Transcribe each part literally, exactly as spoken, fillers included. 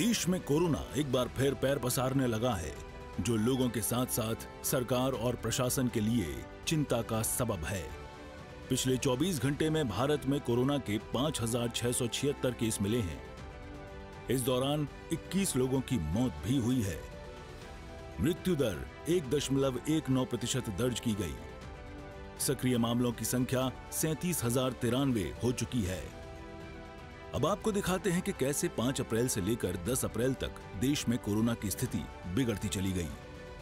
देश में कोरोना एक बार फिर पैर पसारने लगा है, जो लोगों के साथ साथ सरकार और प्रशासन के लिए चिंता का सबब है। पिछले चौबीस घंटे में भारत में कोरोना के पांच हजार छह सौ छिहत्तर केस मिले हैं। इस दौरान इक्कीस लोगों की मौत भी हुई है। मृत्यु दर एक दशमलव एक नौ प्रतिशत दर्ज की गई। सक्रिय मामलों की संख्या सैंतीस हजार तिरानवे हो चुकी है। अब आपको दिखाते हैं कि कैसे पांच अप्रैल से लेकर दस अप्रैल तक देश में कोरोना की स्थिति बिगड़ती चली गई।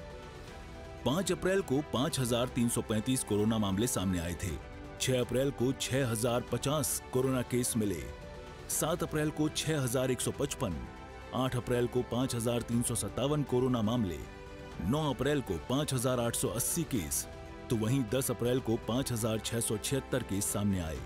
पांच अप्रैल को पांच हजार तीन सौ पैंतीस कोरोना मामले सामने आए थे। छह अप्रैल को छह हजार पचास कोरोना केस मिले। सात अप्रैल को छह हजार एक सौ पचपन, आठ अप्रैल को पांच हजार तीन सौ सत्तावन कोरोना मामले, नौ अप्रैल को पांच हजार आठ सौ अस्सी केस, तो वहीं दस अप्रैल को पांच हजार छह सौ छिहत्तर केस सामने आए।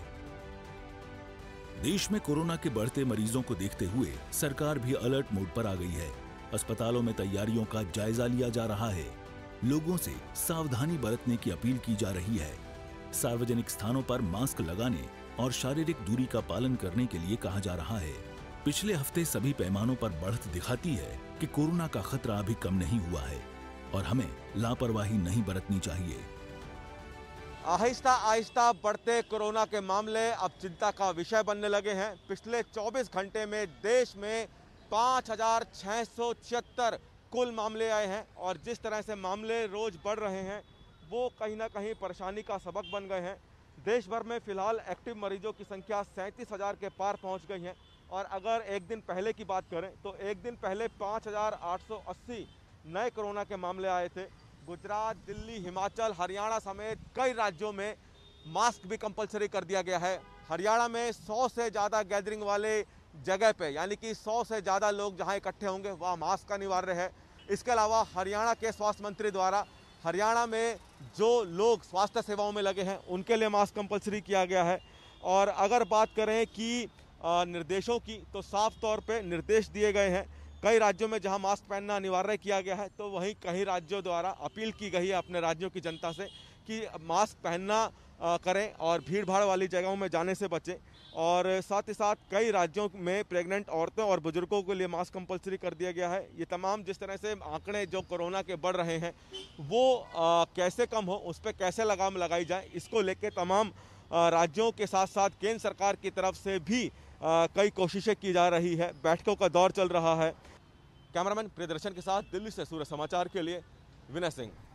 देश में कोरोना के बढ़ते मरीजों को देखते हुए सरकार भी अलर्ट मोड पर आ गई है। अस्पतालों में तैयारियों का जायजा लिया जा रहा है। लोगों से सावधानी बरतने की अपील की जा रही है। सार्वजनिक स्थानों पर मास्क लगाने और शारीरिक दूरी का पालन करने के लिए कहा जा रहा है। पिछले हफ्ते सभी पैमानों पर बढ़त दिखाती है कि कोरोना का खतरा अभी कम नहीं हुआ है और हमें लापरवाही नहीं बरतनी चाहिए। आहिस्ता आहिस्ता बढ़ते कोरोना के मामले अब चिंता का विषय बनने लगे हैं। पिछले चौबीस घंटे में देश में पाँच हजार छः सौ छिहत्तर कुल मामले आए हैं और जिस तरह से मामले रोज बढ़ रहे हैं वो कहीं ना कहीं परेशानी का सबक बन गए हैं। देश भर में फिलहाल एक्टिव मरीजों की संख्या सैंतीस हजार के पार पहुंच गई है और अगर एक दिन पहले की बात करें तो एक दिन पहले पाँच हजार आठ सौ अस्सी नए कोरोना के मामले आए थे। गुजरात, दिल्ली, हिमाचल, हरियाणा समेत कई राज्यों में मास्क भी कंपलसरी कर दिया गया है। हरियाणा में सौ से ज़्यादा गैदरिंग वाले जगह पे यानी कि सौ से ज़्यादा लोग जहां इकट्ठे होंगे वहाँ मास्क अनिवार्य है। इसके अलावा हरियाणा के स्वास्थ्य मंत्री द्वारा हरियाणा में जो लोग स्वास्थ्य सेवाओं में लगे हैं उनके लिए मास्क कंपलसरी किया गया है। और अगर बात करें कि निर्देशों की तो साफ तौर पर निर्देश दिए गए हैं। कई राज्यों में जहां मास्क पहनना अनिवार्य किया गया है तो वहीं कई राज्यों द्वारा अपील की गई है अपने राज्यों की जनता से कि मास्क पहनना करें और भीड़ भाड़ वाली जगहों में जाने से बचें। और साथ ही साथ कई राज्यों में प्रेग्नेंट औरतों और बुजुर्गों के लिए मास्क कंपलसरी कर दिया गया है। ये तमाम जिस तरह से आंकड़े जो कोरोना के बढ़ रहे हैं वो आ, कैसे कम हो, उस पर कैसे लगाम लगाई जाए, इसको लेकर तमाम आ, राज्यों के साथ साथ केंद्र सरकार की तरफ से भी आ, कई कोशिशें की जा रही है। बैठकों का दौर चल रहा है। कैमरामैन प्रियदर्शन के साथ दिल्ली से सूरज समाचार के लिए विनय सिंह।